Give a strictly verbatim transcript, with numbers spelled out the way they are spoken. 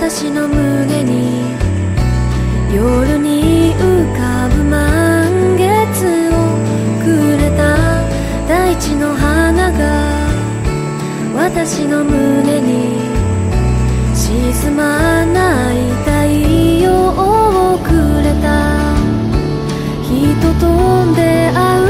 私の胸に夜に浮かぶ満月をくれた大地の花が私の胸に沈まない太陽をくれた。人と出会う